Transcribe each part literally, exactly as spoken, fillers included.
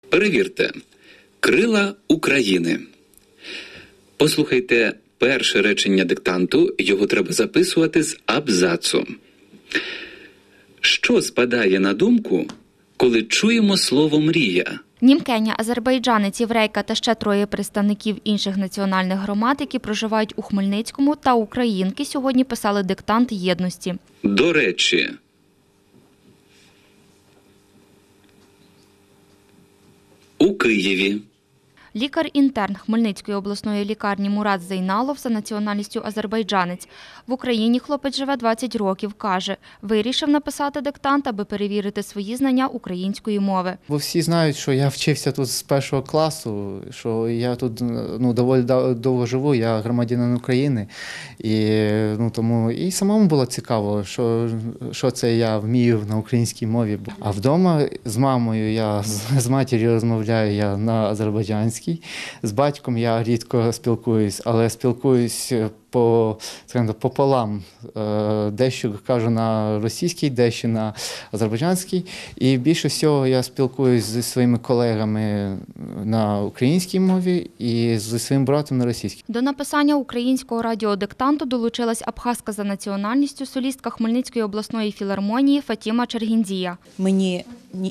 Перевірте. Крила України. Послухайте перше речення диктанту, його треба записувати з абзацу. Що спадає на думку, коли чуємо слово «мрія»? Німкеня, азербайджанець, єврейка та ще троє представників інших національних громад, які проживають у Хмельницькому, та українки сьогодні писали диктант єдності. До речі, у Києві. Лікар-інтерн Хмельницької обласної лікарні Мурат Зейналов за національністю азербайджанець. В Україні хлопець живе двадцять років, каже. Вирішив написати диктант, аби перевірити свої знання української мови. Бо всі знають, що я вчився тут з першого класу, що я тут ну, доволі довго живу, я громадянин України. І, ну, тому, і самому було цікаво, що, що це я вмію на українській мові. А вдома з мамою, я з, з матір'ю розмовляю я на азербайджанській. З батьком я рідко спілкуюсь, але спілкуюсь по, скажімо, пополам. Дещо кажу на російській, дещо на азербайджанській. І більше всього я спілкуюсь зі своїми колегами на українській мові і зі своїм братом на російській. До написання українського радіодиктанту долучилась абхазка за національністю, солістка Хмельницької обласної філармонії Фатіма Чергіндія. Мені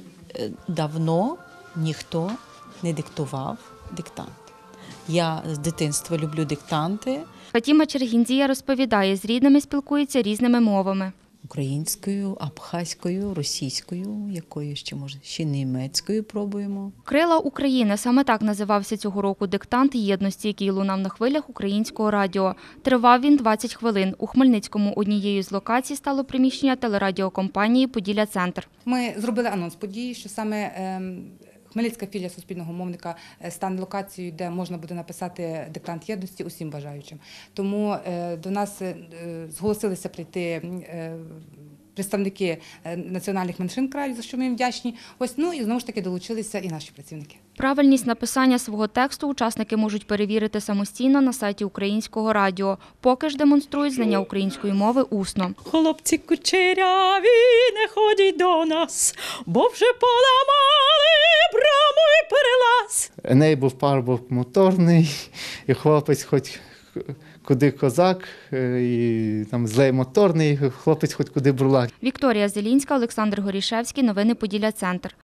давно ніхто не диктував диктант. Я з дитинства люблю диктанти. Фатіма Чергіндія розповідає, з рідними спілкується різними мовами. Українською, абхазькою, російською, якою ще, може, ще німецькою пробуємо. «Крила України» – саме так називався цього року диктант єдності, який лунав на хвилях українського радіо. Тривав він двадцять хвилин. У Хмельницькому однією з локацій стало приміщення телерадіокомпанії «Поділля-Центр». Ми зробили анонс події, що саме Хмельницька філія суспільного мовника стане локацією, де можна буде написати диктант єдності усім бажаючим. Тому до нас зголосилися прийти представники національних меншин краю, за що ми їм вдячні. Ось, ну і знову ж таки долучилися і наші працівники. Правильність написання свого тексту учасники можуть перевірити самостійно на сайті Українського радіо. Поки ж демонструють знання української мови усно. Хлопці кучеряві, не ходіть до нас, бо вже поламали браму і перелаз. Еней був парубок моторний, і хлопець хоч куди козак, і там злей моторний, хлопець хоч куди бурлак. Вікторія Зелінська, Олександр Горішевський. Новини Поділля-Центр.